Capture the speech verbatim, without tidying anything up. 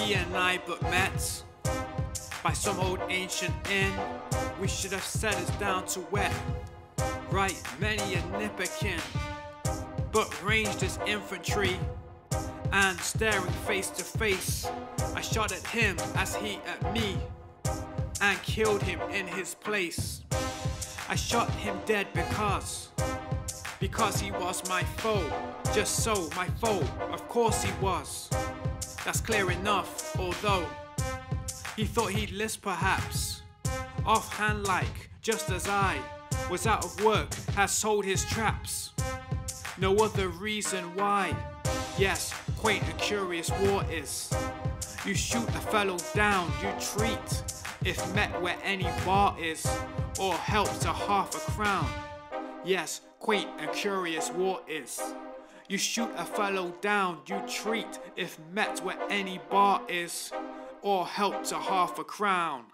he and I but met by some old ancient inn. We should have set us down to wet, right many a nipperkin, but ranged as infantry, and staring face to face, I shot at him as he at me, and killed him in his place. I shot him dead because, because he was my foe. Just so, my foe, of course he was. That's clear enough, although he thought he'd list perhaps, offhand like, just as I was out of work, has sold his traps. No other reason why. Yes, quaint and curious war is. You shoot a fellow down, you treat, if met where any bar is, or help to half a crown. Yes, quaint and curious war is. You shoot a fellow down, you treat, if met where any bar is, or help to half a crown.